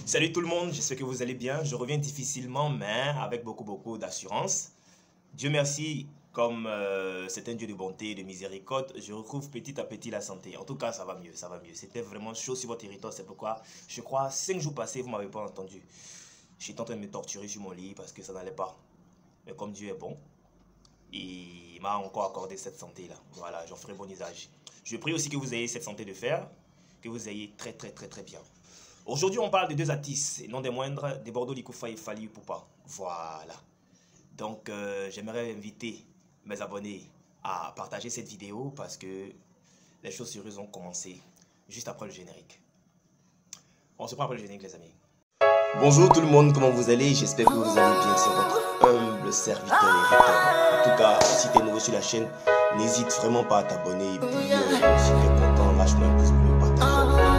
Salut tout le monde, j'espère que vous allez bien. Je reviens difficilement, mais avec beaucoup d'assurance. Dieu merci, comme c'est un Dieu de bonté et de miséricorde, je retrouve petit à petit la santé. En tout cas, ça va mieux, ça va mieux. C'était vraiment chaud sur votre territoire, c'est pourquoi, je crois, 5 jours passés, vous ne m'avez pas entendu. J'étais en train de me torturer sur mon lit parce que ça n'allait pas. Mais comme Dieu est bon, il m'a encore accordé cette santé-là. Voilà, j'en ferai bon usage. Je prie aussi que vous ayez cette santé de fer, que vous ayez très bien. Aujourd'hui, on parle de deux artistes, et non des moindres, de Bordeaux Likoufa et Fally Ipupa. Voilà. Donc, j'aimerais inviter mes abonnés à partager cette vidéo parce que les choses sérieuses ont commencé juste après le générique. On se prend après le générique, les amis. Bonjour tout le monde, comment vous allez? J'espère que vous allez bien. C'est votre humble serviteur et Victor. En tout cas, si tu es nouveau sur la chaîne, n'hésite vraiment pas à t'abonner. Et puis, si tu es content, lâche-moi un pouce bleu, partage.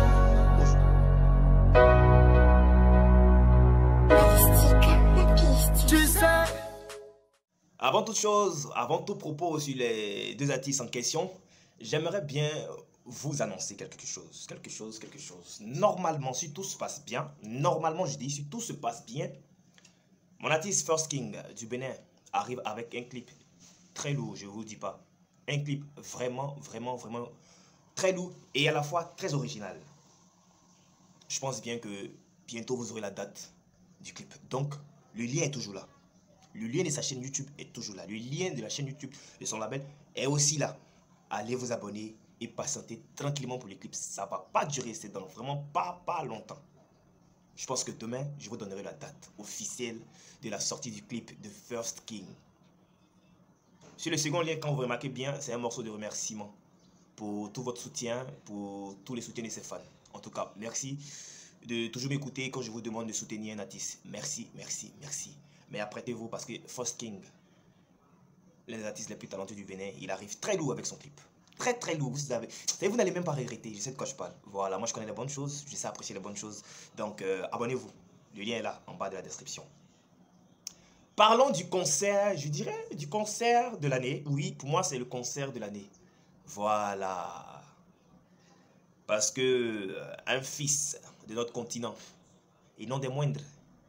Avant toute chose, avant tout propos sur les deux artistes en question, j'aimerais bien vous annoncer quelque chose. Normalement, si tout se passe bien, si tout se passe bien, mon artiste First King du Bénin arrive avec un clip très lourd, je ne vous le dis pas. Un clip vraiment très lourd et à la fois très original. Je pense bien que bientôt vous aurez la date du clip. Donc, le lien est toujours là. Le lien de sa chaîne YouTube est toujours là. Le lien de la chaîne YouTube de son label est aussi là. Allez vous abonner et patienter tranquillement pour les clips. Ça ne va pas durer, c'est dans vraiment pas longtemps. Je pense que demain, je vous donnerai la date officielle de la sortie du clip de First King. Sur le second lien, quand vous remarquez bien, c'est un morceau de remerciement pour tout votre soutien, pour tous les soutiens de ses fans. En tout cas, merci de toujours m'écouter quand je vous demande de soutenir un artiste. Merci. Mais apprêtez-vous parce que First King, l'un des artistes les plus talentueux du Bénin, il arrive très lourd avec son clip. Très lourd. Vous n'allez même pas regretter. Je sais de quoi je parle. Voilà, moi je connais les bonnes choses. Je sais apprécier les bonnes choses. Donc, abonnez-vous. Le lien est là, en bas de la description. Parlons du concert, je dirais, du concert de l'année. Oui, pour moi, c'est le concert de l'année. Voilà. Parce que un fils de notre continent, et non des moindres,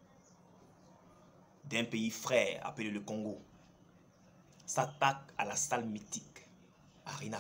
d'un pays frère appelé le Congo, s'attaque à la salle mythique, Arena.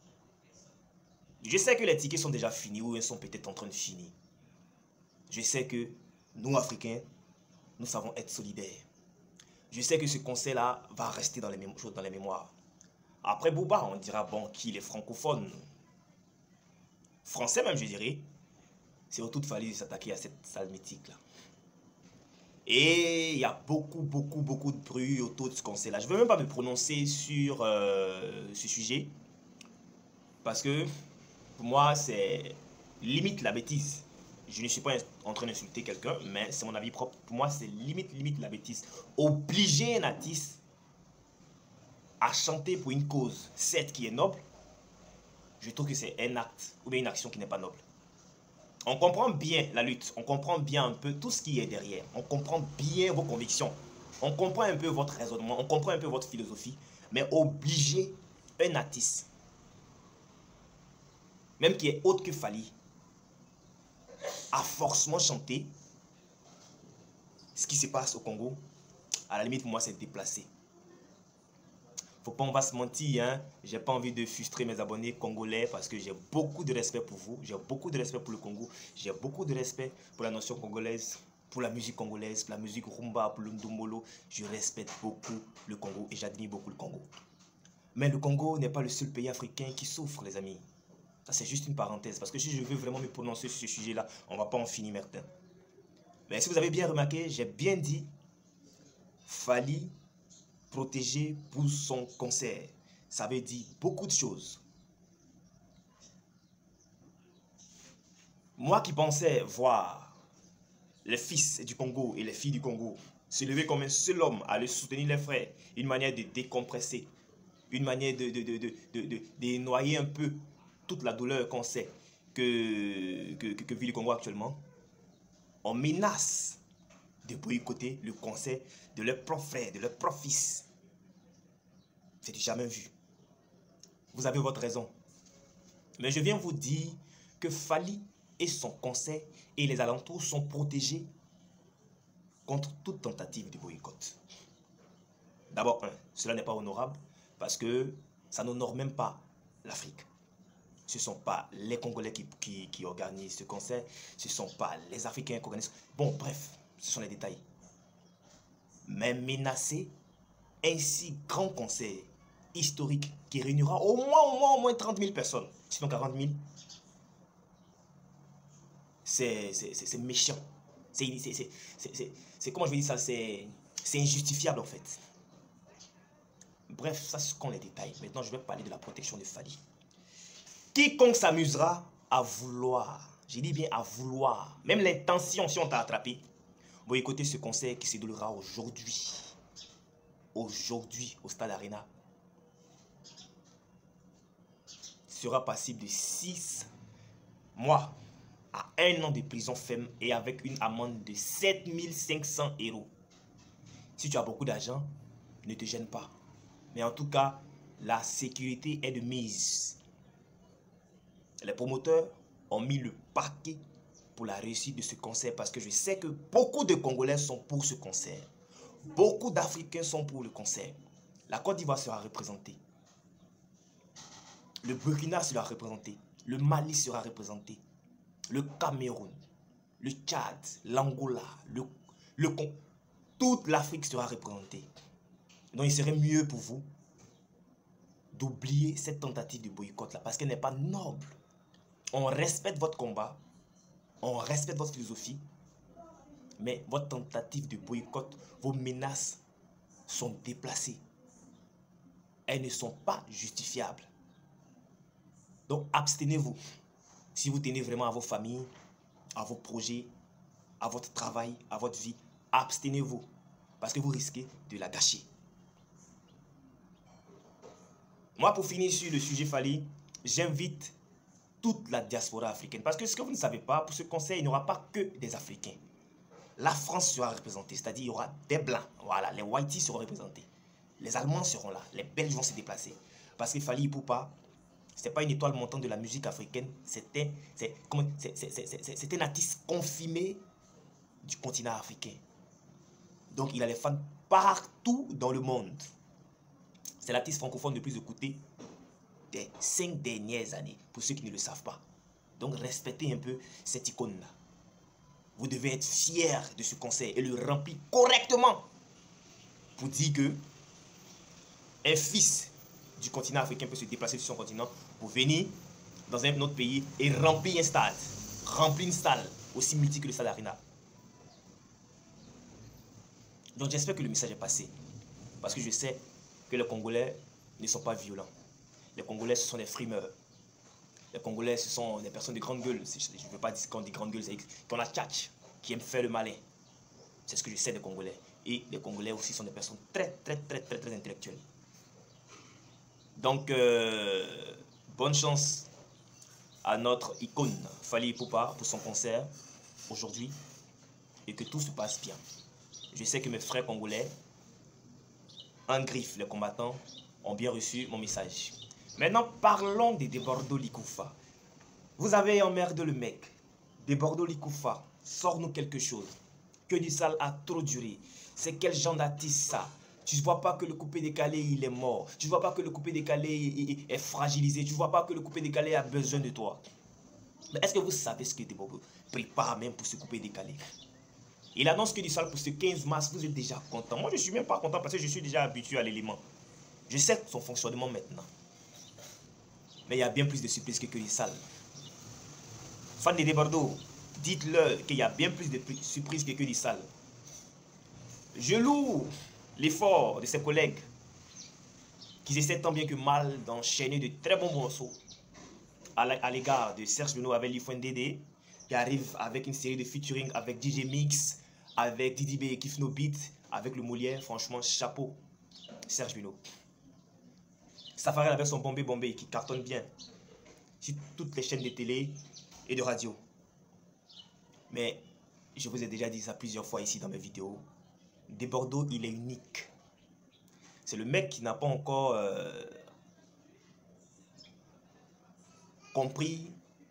Je sais que les tickets sont déjà finis ou ils sont peut-être en train de finir. Je sais que nous, Africains, nous savons être solidaires. Je sais que ce concert-là va rester dans les mémoires. Après Booba, on dira, bon, qu'il est francophone, français même, je dirais, c'est autour de Fally de s'attaquer à cette salle mythique-là. Et il y a beaucoup de bruit autour de ce concert-là. Je ne veux même pas me prononcer sur ce sujet. Parce que pour moi, c'est limite la bêtise. Je ne suis pas en train d'insulter quelqu'un, mais c'est mon avis propre. Pour moi, c'est limite la bêtise. Obliger un artiste à chanter pour une cause, certes qui est noble, je trouve que c'est un acte ou bien une action qui n'est pas noble. On comprend bien la lutte, on comprend bien un peu tout ce qui est derrière, on comprend bien vos convictions, on comprend un peu votre raisonnement, on comprend un peu votre philosophie, mais obliger un artiste, même qui est autre que Fally, à forcément chanter ce qui se passe au Congo, à la limite pour moi c'est déplacé. Faut pas on va se mentir, hein. J'ai pas envie de frustrer mes abonnés congolais parce que j'ai beaucoup de respect pour vous, j'ai beaucoup de respect pour le Congo, j'ai beaucoup de respect pour la notion congolaise, pour la musique congolaise, pour la musique rumba, pour le ndombolo. Je respecte beaucoup le Congo et j'admire beaucoup le Congo. Mais le Congo n'est pas le seul pays africain qui souffre, les amis. Ça c'est juste une parenthèse parce que si je veux vraiment me prononcer sur ce sujet-là, on va pas en finir maintenant. Mais si vous avez bien remarqué, j'ai bien dit Fally protégé pour son concert. Ça veut dire beaucoup de choses. Moi qui pensais voir les fils du Congo et les filles du Congo se lever comme un seul homme, aller soutenir les frères, une manière de décompresser, une manière de noyer un peu toute la douleur qu'on sait que vit le Congo actuellement, on menace de boycotter le concert de leurs propres frères, de leurs propres fils. C'est du jamais vu. Vous avez votre raison. Mais je viens vous dire que Fally et son conseil et les alentours sont protégés contre toute tentative de boycott. D'abord, cela n'est pas honorable parce que ça n'honore même pas l'Afrique. Ce ne sont pas les Congolais qui organisent ce concert, ce ne sont pas les Africains qui organisent. Bon, bref, ce sont les détails. Mais menacer un si grand concert historique qui réunira au moins 30 000 personnes, sinon 40 000, c'est méchant. C'est comment je vais dire ça, c'est injustifiable en fait. Bref, ça ce sont les détails. Maintenant, je vais parler de la protection de Fally. Quiconque s'amusera à vouloir, j'ai dit bien à vouloir, même l'intention si on t'a attrapé, boycotter ce concert qui se déroulera aujourd'hui au Stade Arena, sera passible de 6 mois à 1 an de prison ferme et avec une amende de 7 500 €. Si tu as beaucoup d'argent, ne te gêne pas. Mais en tout cas, la sécurité est de mise. Les promoteurs ont mis le paquet pour la réussite de ce concert parce que je sais que beaucoup de Congolais sont pour ce concert. Beaucoup d'Africains sont pour le concert. La Côte d'Ivoire sera représentée. Le Burkina sera représenté. Le Mali sera représenté. Le Cameroun, le Tchad, l'Angola, le Congo. Toute l'Afrique sera représentée. Donc il serait mieux pour vous d'oublier cette tentative de boycott là parce qu'elle n'est pas noble. On respecte votre combat, on respecte votre philosophie, mais votre tentative de boycott, vos menaces sont déplacées. Elles ne sont pas justifiables. Donc abstenez-vous. Si vous tenez vraiment à vos familles, à vos projets, à votre travail, à votre vie, abstenez-vous parce que vous risquez de la gâcher. Moi, pour finir sur le sujet Fally, j'invite toute la diaspora africaine. Parce que ce que vous ne savez pas, pour ce concert, il n'y aura pas que des Africains. La France sera représentée, c'est-à-dire il y aura des Blancs. Voilà, les Whiteys seront représentés. Les Allemands seront là, les Belges vont se déplacer. Parce que Fally Ipupa, ce n'est pas une étoile montante de la musique africaine, c'est un artiste confirmé du continent africain. Donc il a les fans partout dans le monde. C'est l'artiste francophone le plus écouté des 5 dernières années, pour ceux qui ne le savent pas. Donc respectez un peu cette icône-là. Vous devez être fiers de ce concert et le remplir correctement pour dire que un fils du continent africain peut se déplacer sur son continent pour venir dans un autre pays et remplir un stade. Remplir une salle aussi multiple que le Stade Arena. Donc j'espère que le message est passé. Parce que je sais que les Congolais ne sont pas violents. Les Congolais, ce sont des frimeurs. Les Congolais, ce sont des personnes de grande gueule. Je ne veux pas dire qu'on dit grande gueule, c'est qu'on a tchatch, qui aiment faire le malin. C'est ce que je sais des Congolais. Et les Congolais aussi sont des personnes très intellectuelles. Donc, bonne chance à notre icône Fally Ipupa pour son concert aujourd'hui et que tout se passe bien. Je sais que mes frères congolais, en griffe, les combattants, ont bien reçu mon message. Maintenant, parlons de Debordo Likoufa. Vous avez emmerdé le mec. Debordo Likoufa, sors-nous quelque chose. Que du sale a trop duré. C'est quel genre d'artiste ça? Tu ne vois pas que le coupé décalé, il est mort. Tu ne vois pas que le coupé décalé est fragilisé. Tu ne vois pas que le coupé décalé a besoin de toi. Mais est-ce que vous savez ce que Debordo prépare même pour ce coupé décalé? Il annonce que du sale pour ce 15 mars, vous êtes déjà content. Moi, je ne suis même pas content parce que je suis déjà habitué à l'élément. Je sais son fonctionnement maintenant. Mais il y a bien plus de surprises que du sale. Fan de Debordo, dites-leur qu'il y a bien plus de surprises que du sale. Je loue l'effort de ses collègues qui essaient tant bien que mal d'enchaîner de très bons morceaux à l'égard de Serge Beno avec l'Ifouendede, qui arrive avec une série de featuring avec DJ Mix, avec Didi B et Kifno Beat, avec le Molière. Franchement, chapeau, Serge Beno. Safari avec son Bombé Bombé qui cartonne bien sur toutes les chaînes de télé et de radio. Mais je vous ai déjà dit ça plusieurs fois ici dans mes vidéos. Debordo, il est unique. C'est le mec qui n'a pas encore compris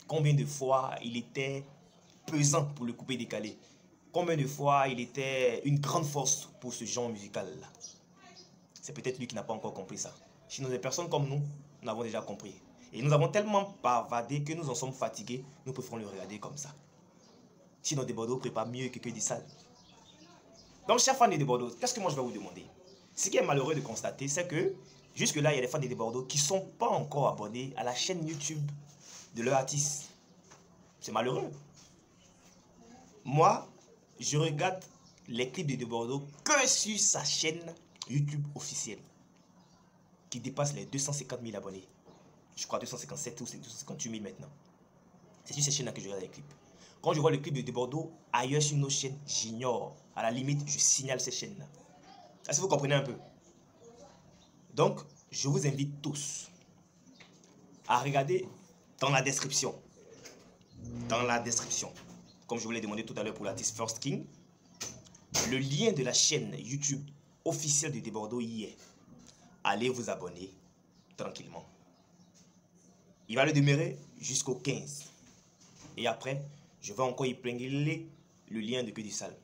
combien de fois il était pesant pour le couper décalé. Combien de fois il était une grande force pour ce genre musical-là. C'est peut-être lui qui n'a pas encore compris ça. Sinon, des personnes comme nous avons déjà compris. Et nous avons tellement bavardé que nous en sommes fatigués, nous préférons le regarder comme ça. Sinon, des Bordeaux prépare mieux que du sale. Donc, chers fans de Bordeaux, qu'est-ce que moi je vais vous demander? Ce qui est malheureux de constater, c'est que jusque-là, il y a des fans de Bordeaux qui ne sont pas encore abonnés à la chaîne YouTube de leur artiste. C'est malheureux. Moi, je regarde les clips de Bordeaux que sur sa chaîne YouTube officielle, qui dépasse les 250 000 abonnés. Je crois 257 ou 258 000 maintenant. C'est sur ces chaînes-là que je regarde les clips. Quand je vois le clip de Bordeaux ailleurs sur nos chaînes, j'ignore. À la limite, je signale ces chaînes-là. Est-ce que vous comprenez un peu? Donc, je vous invite tous à regarder dans la description. Dans la description, comme je vous l'ai demandé tout à l'heure pour l'artiste First King, le lien de la chaîne YouTube officielle de Bordeaux y est. Allez vous abonner tranquillement. Il va le demeurer jusqu'au 15. Et après, je vais encore y épingler le lien de Que du Sale.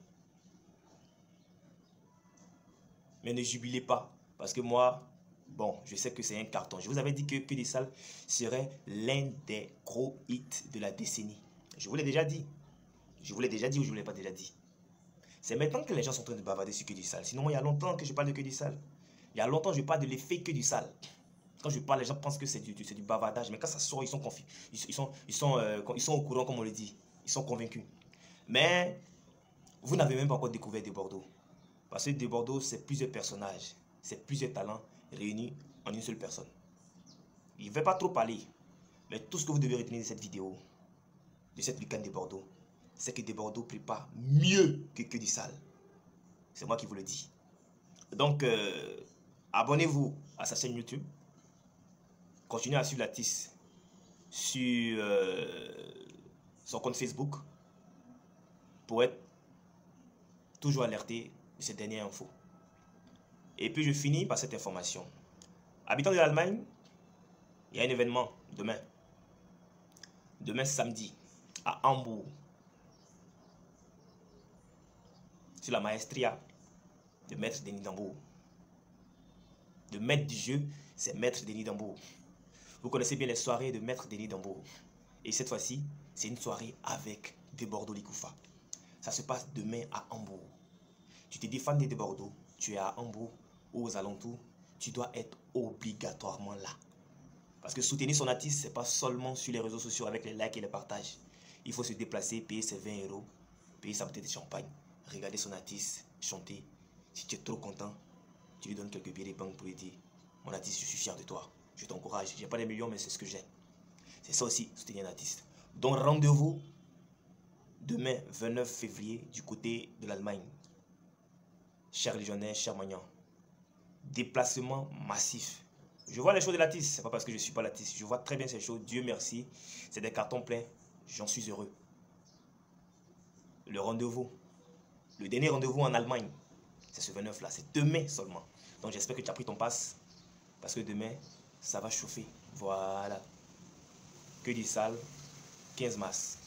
Mais ne jubilez pas, parce que moi, bon, je sais que c'est un carton. Je vous avais dit que du Sale serait l'un des gros hits de la décennie. Je vous l'ai déjà dit. Je vous l'ai déjà dit ou je ne vous l'ai pas déjà dit. C'est maintenant que les gens sont en train de bavarder sur Que du Sale. Sinon, moi, il y a longtemps que je parle de Que du Sale. Il y a longtemps, je parle de l'effet Que du Sale. Quand je parle, les gens pensent que c'est du bavardage. Mais quand ça sort, ils sont confus. Ils sont au courant, comme on le dit. Ils sont convaincus. Mais vous n'avez même pas encore découvert de Bordeaux. Parce que de Bordeaux, c'est plusieurs personnages. C'est plusieurs talents réunis en une seule personne. Il ne va pas trop parler. Mais tout ce que vous devez retenir de cette vidéo, de cette week-end de Bordeaux, c'est que de Bordeaux prépare mieux que du Sale. C'est moi qui vous le dis. Donc, abonnez-vous à sa chaîne YouTube. Continuez à suivre l'artiste sur son compte Facebook pour être toujours alerté de ces dernières infos. Et puis je finis par cette information. Habitant de l'Allemagne, il y a un événement demain. Demain samedi, à Hambourg. Sur la maestria de Maître Denis Dambourg. Le maître du jeu, c'est Maître Denis Dambourg. Vous connaissez bien les soirées de Maître Denis Dambourg. Et cette fois-ci, c'est une soirée avec de Bordeaux Likoufa. Ça se passe demain à Hambourg. Tu te dis fan de Bordeaux, tu es à Hambourg ou aux alentours, tu dois être obligatoirement là. Parce que soutenir son artiste, ce n'est pas seulement sur les réseaux sociaux avec les likes et les partages. Il faut se déplacer, payer ses 20 €, payer sa bouteille de champagne, regarder son artiste, chanter. Si tu es trop content, tu lui donnes quelques billets de banque pour lui dire « Mon artiste, je suis fier de toi. Je t'encourage. Je n'ai pas des millions, mais c'est ce que j'ai. » C'est ça aussi, soutenir un artiste. Donc rendez-vous demain, 29 février, du côté de l'Allemagne. Chers Légionnaires, chers Magnans. Déplacement massif. Je vois les choses de l'artiste. Ce n'est pas parce que je ne suis pas l'artiste. Je vois très bien ces choses. Dieu merci. C'est des cartons pleins. J'en suis heureux. Le rendez-vous. Le dernier rendez-vous en Allemagne. C'est ce 29 là. C'est demain seulement. Donc j'espère que tu as pris ton passe. Parce que demain, ça va chauffer. Voilà. Que du Sale, 15 mars.